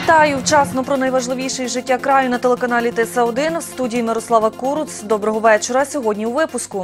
Вітаю! Вчасно про найважливіше із життя краю на телеканалі ТС1. В студії Мирослава Куруц. Доброго вечора. Сьогодні у випуску.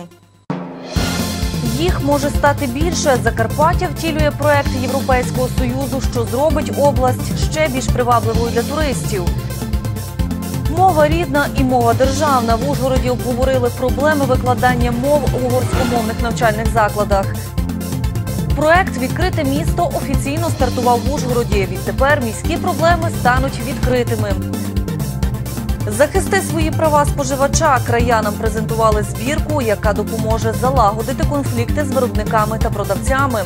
Їх може стати більше. Закарпаття втілює проект Європейського Союзу, що зробить область ще більш привабливою для туристів. Мова рідна і мова державна. В Ужгороді обговорили проблеми викладання мов у угорськомовних навчальних закладах. Проект «Відкрите місто» офіційно стартував в Ужгороді. Відтепер міські проблеми стануть відкритими. Захисти свої права споживача. Краянам презентували збірку, яка допоможе залагодити конфлікти з виробниками та продавцями.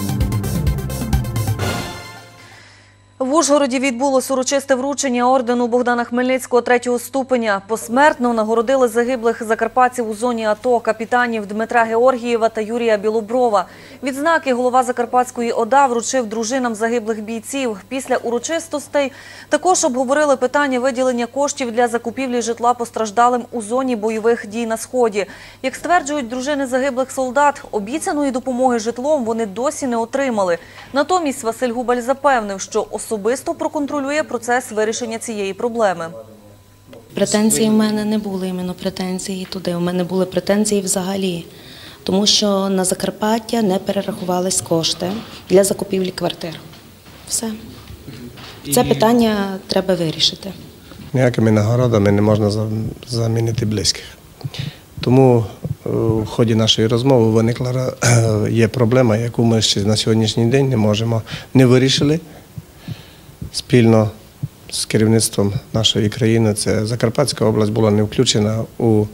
В Ужгороді відбулось урочисте вручення ордену Богдана Хмельницького 3-го ступеня. Посмертно нагородили загиблих закарпатців у зоні АТО капітанів Дмитра Георгієва та Юрія Білоброва. Відзнаки голова Закарпатської ОДА вручив дружинам загиблих бійців. Після урочистостей також обговорили питання виділення коштів для закупівлі житла постраждалим у зоні бойових дій на Сході. Як стверджують дружини загиблих солдат, обіцяної допомоги житлом вони досі не отримали. Натомість Василь Губаль запевнив, що особисто проконтролює процес вирішення цієї проблеми. Претензії в мене не були, іменно претензії туди. У мене були претензії взагалі, тому що на Закарпаття не перерахувались кошти для закупівлі квартир. Все. Це питання треба вирішити. Ніякими нагородами не можна замінити близьких. Тому в ході нашої розмови виникла є проблема, яку ми ще на сьогоднішній день не вирішили. Спільно з керівництвом нашої країни, це Закарпатська область була не включена у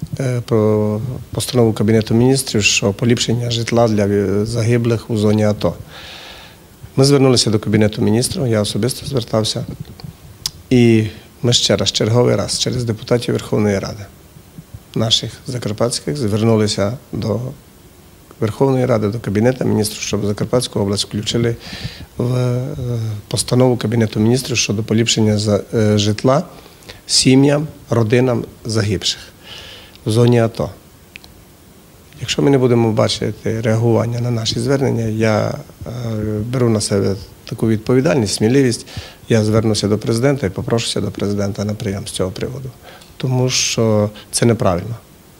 постанову Кабінету міністрів, що поліпшення житла для загиблих у зоні АТО. Ми звернулися до Кабінету міністрів, я особисто звертався, і ми ще раз, черговий раз, через депутатів Верховної Ради наших закарпатських звернулися до Верховної Ради, до Кабінету міністрів, щоб Закарпатську область включили в постанову Кабінету міністрів щодо поліпшення житла сім'ям, родинам загибших в зоні АТО. Якщо ми не будемо бачити реагування на наші звернення, я беру на себе таку відповідальність, сміливість, я звернуся до президента і попрошуся до президента на прийом з цього приводу, тому що це неправильно.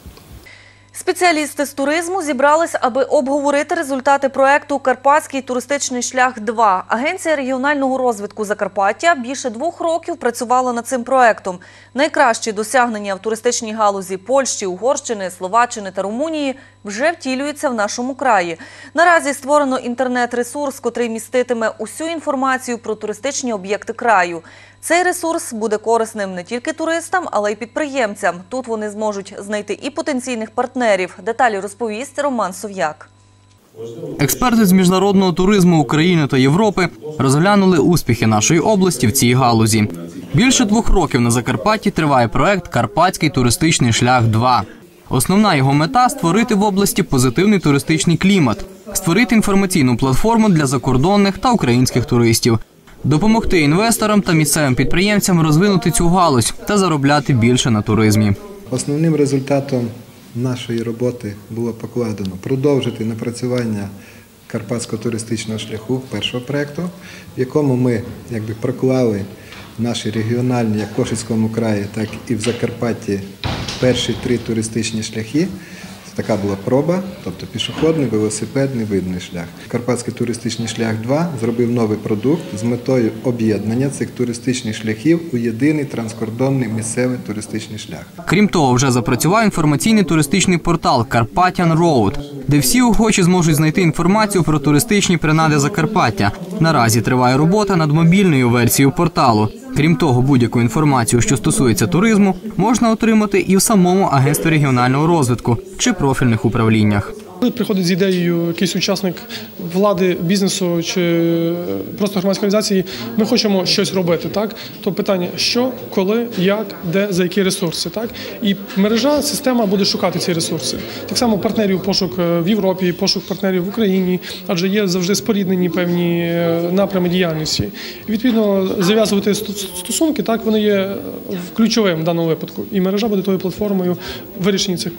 Спеціалісти з туризму зібрались, аби обговорити результати проєкту «Карпатський туристичний шлях-2». Агенція регіонального розвитку Закарпаття більше 2 років працювала над цим проєктом. Найкращі досягнення в туристичній галузі Польщі, Угорщини, Словаччини та Румунії вже втілюються в нашому краї. Наразі створено інтернет-ресурс, котрий міститиме усю інформацію про туристичні об'єкти краю. Цей ресурс буде корисним не тільки туристам, але й підприємцям. Тут вони зможуть знайти і потенційних партнерів. Деталі розповість Роман Сов'як. Експерти з міжнародного туризму України та Європи розглянули успіхи нашої області в цій галузі. Більше 2 років на Закарпатті триває проект «Карпатський туристичний шлях-2». Основна його мета – створити в області позитивний туристичний клімат, створити інформаційну платформу для закордонних та українських туристів, допомогти інвесторам та місцевим підприємцям розвинути цю галузь та заробляти більше на туризмі. Основним результатом нашої роботи було покладено продовжити напрацювання Карпатського туристичного шляху першого проєкту, в якому ми проклали наші регіональні, як в Кошицькому краї, так і в Закарпатті, перші 3 туристичні шляхи. Така була проба, тобто пішохідний, велосипедний, видний шлях. Карпатський туристичний шлях-2 зробив новий продукт з метою об'єднання цих туристичних шляхів у єдиний транскордонний місцевий туристичний шлях. Крім того, вже запрацював інформаційний туристичний портал «Carpathian Road», де всі охочі зможуть знайти інформацію про туристичні принади Закарпаття. Наразі триває робота над мобільною версією порталу. Крім того, будь-яку інформацію, що стосується туризму, можна отримати і в самому агентстві регіонального розвитку чи профільних управліннях. Коли приходить з ідеєю якийсь учасник влади, бізнесу чи просто громадської організації, ми хочемо щось робити, так? То питання – що, коли, як, де, за які ресурси, так? І мережа, система буде шукати ці ресурси. Так само партнерів пошук в Європі, пошук партнерів в Україні, адже є завжди споріднені певні напрями діяльності. І, відповідно, зав'язувати стосунки, так, вони є ключовим в даному випадку. І мережа буде тою платформою вирішення цих питань.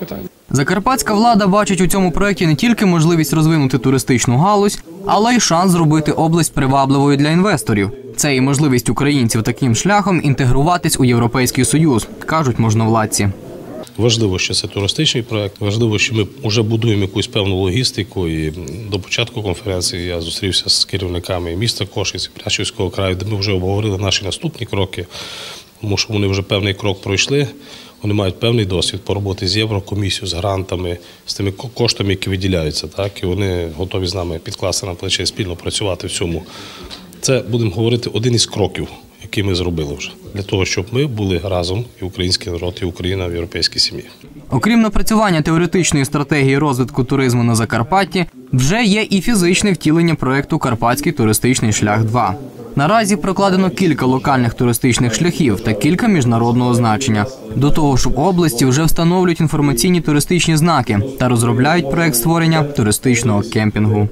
Закарпатська влада бачить у цьому проєкті не тільки можливість розвинути туристичну галузь, але й шанс зробити область привабливою для інвесторів. Це і можливість українців таким шляхом інтегруватись у Європейський Союз, кажуть можновладці. Важливо, що це туристичний проект, важливо, що ми вже будуємо якусь певну логістику. І до початку конференції я зустрівся з керівниками міста Кошиць, Прящівського краю, де ми вже обговорили наші наступні кроки, тому що вони вже певний крок пройшли, вони мають певний досвід по роботі з Єврокомісією, з грантами, з тими коштами, які виділяються, так, і вони готові з нами підкласти на плече, спільно працювати в цьому. Це, будемо говорити, один із кроків, які ми зробили вже, для того, щоб ми були разом, і український народ, і Україна в європейській сім'ї. Окрім напрацювання теоретичної стратегії розвитку туризму на Закарпатті, вже є і фізичне втілення проєкту «Карпатський туристичний шлях-2». Наразі прокладено кілька локальних туристичних шляхів та кілька міжнародного значення. До того ж, в області вже встановлюють інформаційні туристичні знаки та розробляють проєкт створення туристичного кемпінгу.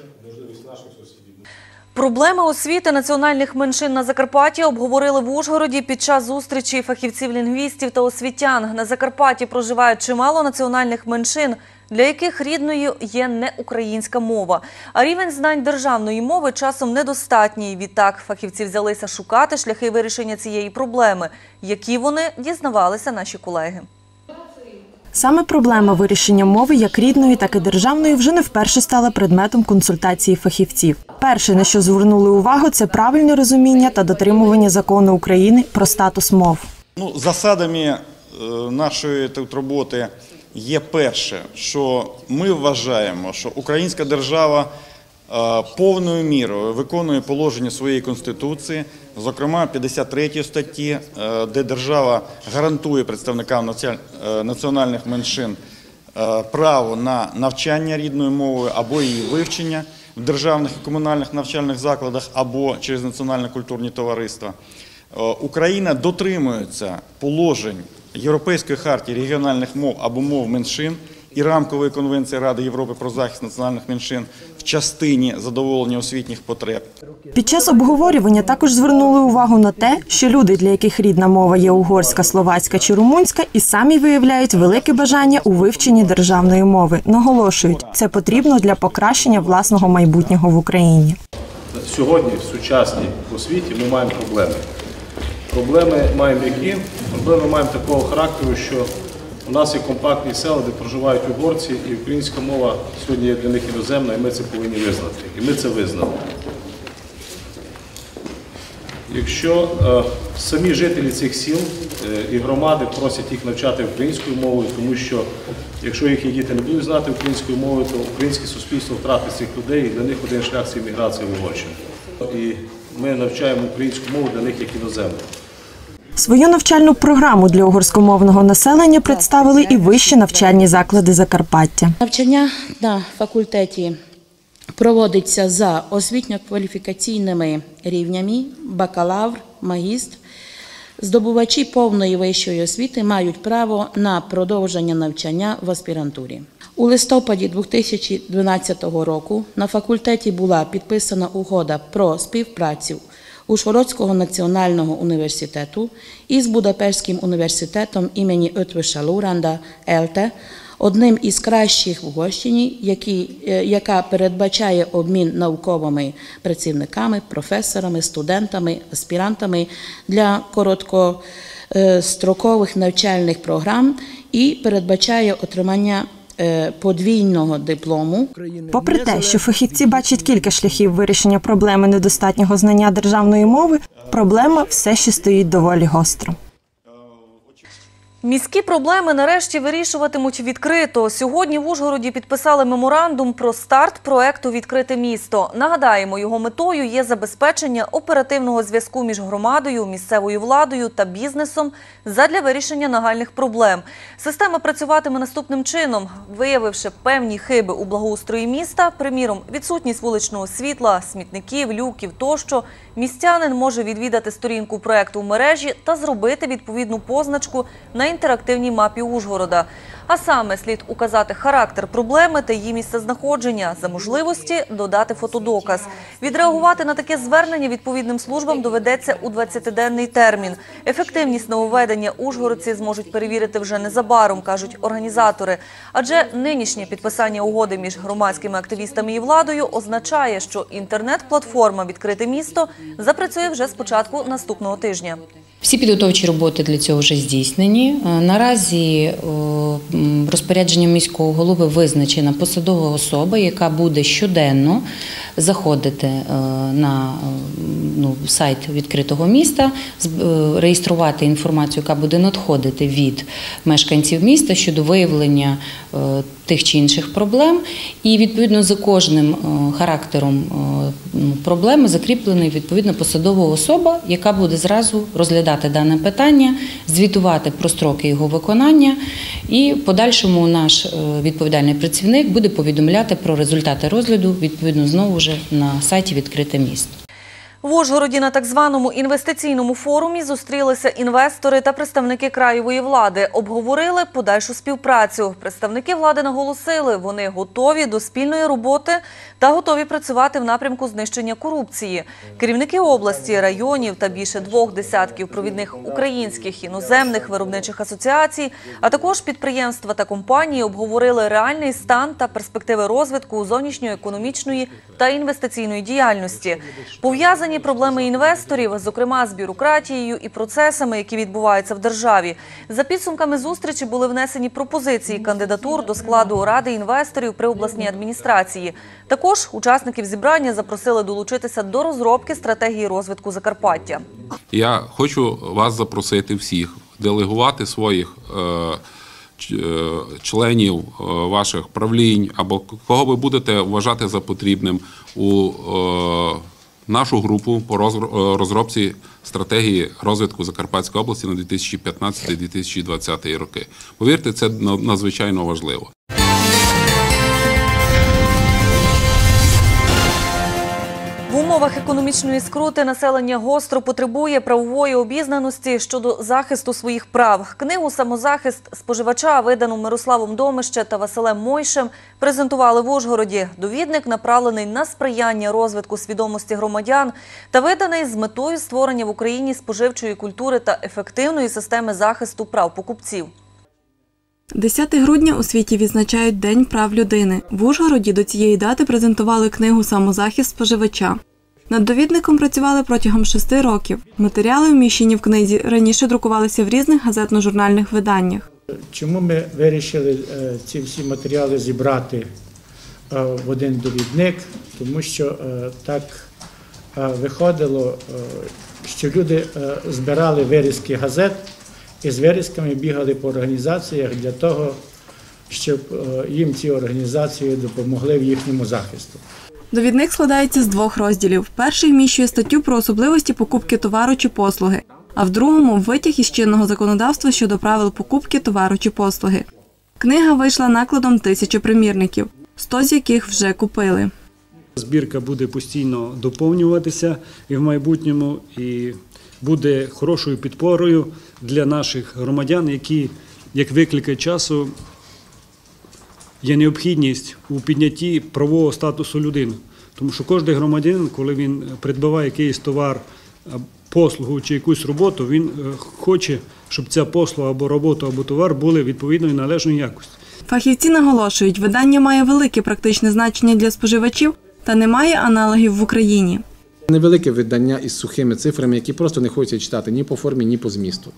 Проблеми освіти національних меншин на Закарпатті обговорили в Ужгороді під час зустрічі фахівців-лінгвістів та освітян. На Закарпатті проживають чимало національних меншин, для яких рідною є не українська мова. А рівень знань державної мови часом недостатній. Відтак фахівці взялися шукати шляхи вирішення цієї проблеми. Які вони, дізнавалися наші колеги. Саме проблема вирішення мови як рідної, так і державної вже не вперше стала предметом консультації фахівців. Перше, на що звернули увагу, це правильне розуміння та дотримування закону України про статус мов. Засадами нашої тут роботи є перше, що ми вважаємо, що українська держава повною мірою виконує положення своєї Конституції, зокрема 53 статті, де держава гарантує представникам національних меншин право на навчання рідною мовою або її вивчення в державних і комунальних навчальних закладах або через національні культурні товариства. Україна дотримується положень Європейської хартії регіональних мов або мов меншин і Рамкової конвенції Ради Європи про захист національних меншин в частині задоволення освітніх потреб. Під час обговорювання також звернули увагу на те, що люди, для яких рідна мова є угорська, словацька чи румунська, і самі виявляють велике бажання у вивченні державної мови. Наголошують, це потрібно для покращення власного майбутнього в Україні. Сьогодні в сучасній освіті ми маємо проблеми. Проблеми маємо які? Проблеми маємо такого характеру, що у нас є компактні села, де проживають угорці, і українська мова сьогодні є для них іноземна, і ми це повинні визнати. І ми це визнали. Якщо самі жителі цих сіл і громади просять їх навчати українською мовою, тому що якщо їхні діти не будуть знати українською мовою, то українське суспільство втратить цих людей, і для них один шлях – це імміграція в Угорщину. І ми навчаємо українську мову для них як іноземну. Свою навчальну програму для угорськомовного населення представили і вищі навчальні заклади Закарпаття. Навчання на факультеті проводиться за освітньо-кваліфікаційними рівнями бакалавр, магістр. Здобувачі повної вищої освіти мають право на продовження навчання в аспірантурі. У листопаді 2012 року на факультеті була підписана угода про співпрацю Ужгородського національного університету із Будапештським університетом імені Ötvös Lóranda ЕЛТЕ, одним із кращих в Угорщині, яка передбачає обмін науковими працівниками, професорами, студентами, аспірантами для короткострокових навчальних програм і передбачає отримання подвійного диплому. Попри те, що фахівці бачать кілька шляхів вирішення проблеми недостатнього знання державної мови, проблема все ще стоїть доволі гостро. Міські проблеми нарешті вирішуватимуть відкрито. Сьогодні в Ужгороді підписали меморандум про старт проекту «Відкрите місто». Нагадаємо, його метою є забезпечення оперативного зв'язку між громадою, місцевою владою та бізнесом задля вирішення нагальних проблем. Система працюватиме наступним чином. Виявивши певні хиби у благоустрої міста, приміром, відсутність вуличного світла, смітників, люків тощо, містянин може відвідати сторінку проекту в мережі та зробити відповідну позначку на інтерактивній мапі Ужгорода. А саме слід указати характер проблеми та її місцезнаходження, за можливості додати фотодоказ. Відреагувати на таке звернення відповідним службам доведеться у 20-денний термін. Ефективність нововведення ужгородці зможуть перевірити вже незабаром, кажуть організатори. Адже нинішнє підписання угоди між громадськими активістами і владою означає, що інтернет-платформа «Відкрите місто» запрацює вже з початку наступного тижня. Всі підготовчі роботи для цього вже здійснені. Наразі розпорядженням міського голови визначена посадова особа, яка буде щоденно заходити на сайт відкритого міста, реєструвати інформацію, яка буде надходити від мешканців міста щодо виявлення тих чи інших проблем. І відповідно за кожним характером проблеми закріплена відповідно посадова особа, яка буде зразу розглядати дане питання, звітувати про строки його виконання, і в подальшому наш відповідальний працівник буде повідомляти про результати розгляду відповідно знову вже на сайті «Відкрите місто». В Ужгороді на так званому інвестиційному форумі зустрілися інвестори та представники краєвої влади. Обговорили подальшу співпрацю. Представники влади наголосили, вони готові до спільної роботи та готові працювати в напрямку знищення корупції. Керівники області, районів та більше 2 десятків провідних українських іноземних виробничих асоціацій, а також підприємства та компанії обговорили реальний стан та перспективи розвитку зовнішньоекономічної та інвестиційної діяльності. Пов'язані проблеми інвесторів, зокрема з бюрократією і процесами, які відбуваються в державі. За підсумками зустрічі були внесені пропозиції кандидатур до складу Ради інвесторів при обласній адміністрації. Також учасників зібрання запросили долучитися до розробки стратегії розвитку Закарпаття. Я хочу вас запросити всіх, делегувати своїх членів ваших правлінь або кого ви будете вважати за потрібним у нашу групу по розробці стратегії розвитку Закарпатської області на 2015-2020 роки. Повірте, це надзвичайно важливо. В умовах економічної скрути населення гостро потребує правової обізнаності щодо захисту своїх прав. Книгу «Самозахист споживача», видану Мирославом Домище та Василем Мойшем, презентували в Ужгороді. Довідник направлений на сприяння розвитку свідомості громадян та виданий з метою створення в Україні споживчої культури та ефективної системи захисту прав покупців. 10 грудня у світі відзначають День прав людини. В Ужгороді до цієї дати презентували книгу «Самозахист споживача». Над довідником працювали протягом 6 років. Матеріали, вміщені в книзі, раніше друкувалися в різних газетно-журнальних виданнях. Чому ми вирішили ці всі матеріали зібрати в один довідник? Тому що так виходило, що люди збирали вирізки газет і з вирізками бігали по організаціях для того, щоб їм ці організації допомогли в їхньому захисту. Довідник складається з 2 розділів. Перший вміщує статтю про особливості покупки товару чи послуги, а в другому – витяг із чинного законодавства щодо правил покупки товару чи послуги. Книга вийшла накладом 1000 примірників, 100 з яких вже купили. Збірка буде постійно доповнюватися і в майбутньому, і буде хорошою підпорою для наших громадян, які, як виклики часу, є необхідність у піднятті правового статусу людини. Тому що кожен громадянин, коли він придбаває якийсь товар, послугу чи якусь роботу, він хоче, щоб ця послуга або робота, або товар були відповідної належної якості. Фахівці наголошують, видання має велике практичне значення для споживачів та не має аналогів в Україні. Невелике видання із сухими цифрами, які просто не хочеться читати ні по формі, ні по змісту.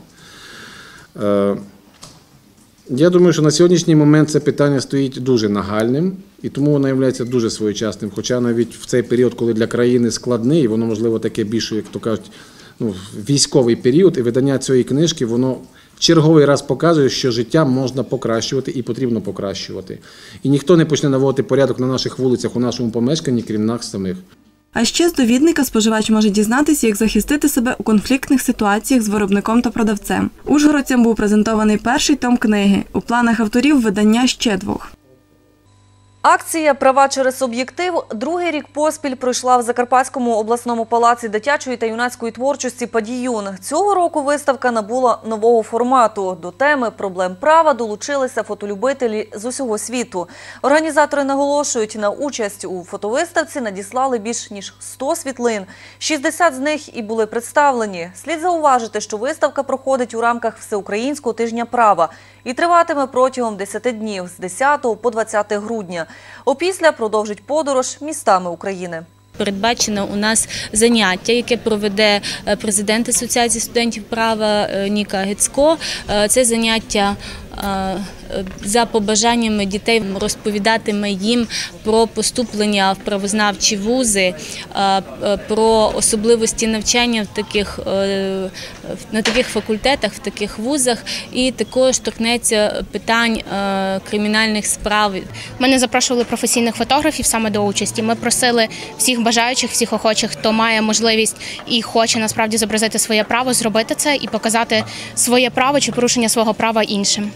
Я думаю, що на сьогоднішній момент це питання стоїть дуже нагальним, і тому воно є дуже своєчасним. Хоча навіть в цей період, коли для країни складний, воно, можливо, таке більше, як то кажуть, військовий період, і видання цієї книжки, воно черговий раз показує, що життя можна покращувати і потрібно покращувати. І ніхто не почне наводити порядок на наших вулицях, у нашому помешканні, крім нас самих. А ще з довідника споживач може дізнатися, як захистити себе у конфліктних ситуаціях з виробником та продавцем. Ужгородцям був презентований перший том книги. У планах авторів видання ще 2. Акція «Права через об'єктив» другий рік поспіль пройшла в Закарпатському обласному палаці дитячої та юнацької творчості «Падіюн». Цього року виставка набула нового формату. До теми проблем права долучилися фотолюбителі з усього світу. Організатори наголошують, на участь у фотовиставці надіслали більш ніж 100 світлин. 60 з них і були представлені. Слід зауважити, що виставка проходить у рамках Всеукраїнського тижня права і триватиме протягом 10 днів з 10 по 20 грудня. Опісля продовжить подорож містами України. Передбачено у нас заняття, яке проведе президент Асоціації студентів права Ніка Гецько. Це заняття за побажаннями дітей розповідатиме їм про поступлення в правознавчі вузи, про особливості навчання на таких факультетах, в таких вузах, і також торкнеться питань кримінальних справ. Ми запрошували професійних фотографів саме до участі. Ми просили всіх бажаючих, всіх охочих, хто має можливість і хоче насправді зобразити своє право, зробити це і показати своє право чи порушення свого права іншим.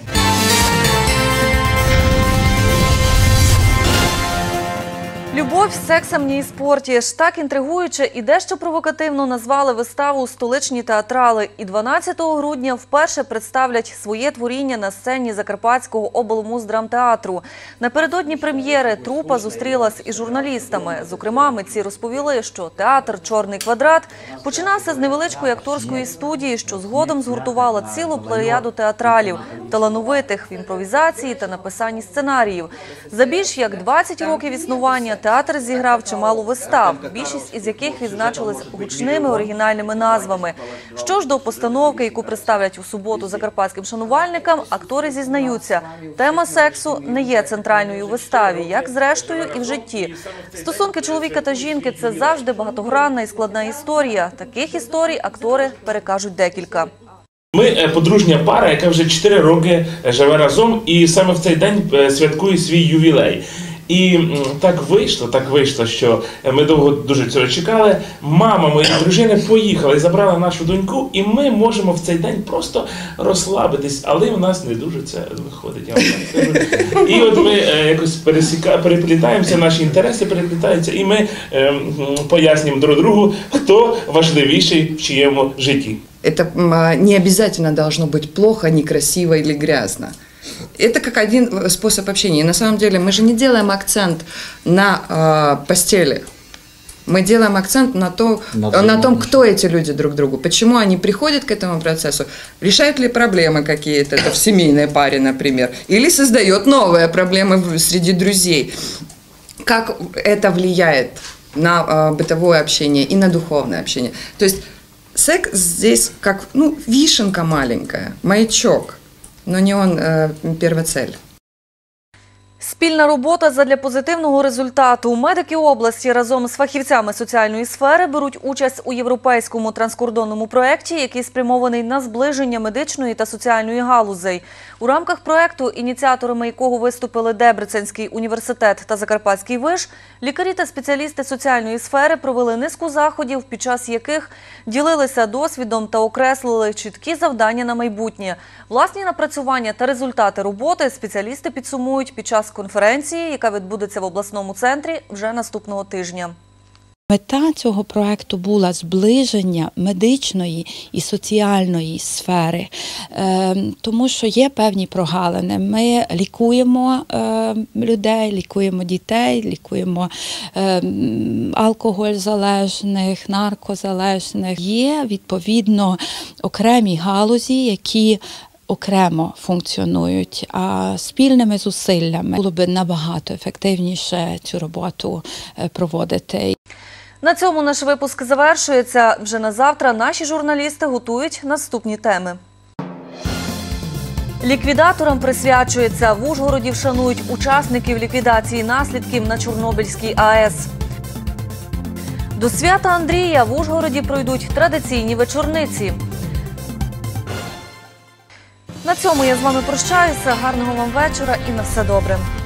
Любов, секс, амнії, спорті. Ж так інтригуюче і дещо провокативно назвали виставу «Столичні театрали». І 12 грудня вперше представлять своє творіння на сцені Закарпатського облмуздрамтеатру. Напередодні прем'єри трупа зустрілась із журналістами. Зокрема, митці розповіли, що театр «Чорний квадрат» починався з невеличкої акторської студії, що згодом згуртувала цілу плеяду театралів, талановитих в імпровізації та написанні сценаріїв. За більш як 20 років існування театр зіграв чимало вистав, більшість із яких відзначились гучними оригінальними назвами. Що ж до постановки, яку представлять у суботу закарпатським шанувальникам, актори зізнаються, тема сексу не є центральною у виставі, як зрештою і в житті. Стосунки чоловіка та жінки – це завжди багатогранна і складна історія. Таких історій актори перекажуть декілька. Ми подружня пара, яка вже 4 роки живе разом і саме в цей день святкує свій ювілей. І так вийшло, що ми довго дуже цього чекали. Мама моєї дружини поїхала і забрала нашу доньку, і ми можемо в цей день просто розслабитись, але в нас не дуже це виходить, я вам так скажу. І от ми якось переплітаємося, наші інтереси переплітаються, і ми пояснюємо друг другу, хто важливіший в чиєму житті. Это не обязательно должно быть плохо, некрасиво или грязно. Это как один способ общения. На самом деле мы же не делаем акцент на постели. Мы делаем акцент на том, кто эти люди друг другу, почему они приходят к этому процессу, решают ли проблемы какие-то в семейной паре, например, или создает новые проблемы среди друзей. Как это влияет на бытовое общение и на духовное общение. То есть секс здесь как вишенка маленькая, маячок. Но не он перша цель. Спільна робота задля позитивного результату. Медики області разом з фахівцями соціальної сфери беруть участь у європейському транскордонному проєкті, який спрямований на зближення медичної та соціальної галузей. У рамках проєкту, ініціаторами якого виступили Дебреценський університет та Закарпатський виш, лікарі та спеціалісти соціальної сфери провели низку заходів, під час яких ділилися досвідом та окреслили чіткі завдання на майбутнє. Власні напрацювання та результати роботи спеціалісти підсумують під час конференції, яка відбудеться в обласному центрі вже наступного тижня. Мета цього проекту була зближення медичної і соціальної сфери, тому що є певні прогалини. Ми лікуємо людей, лікуємо дітей, лікуємо алкогользалежних, наркозалежних. Є, відповідно, окремі галузі, які окремо функціонують, а спільними зусиллями було б набагато ефективніше цю роботу проводити. На цьому наш випуск завершується. Вже на завтра наші журналісти готують наступні теми. Ліквідаторам присвячується. В Ужгороді вшанують учасників ліквідації наслідків на Чорнобильській АЕС. До свята Андрія в Ужгороді пройдуть традиційні вечорниці. На цьому я з вами прощаюся. Гарного вам вечора і на все добре.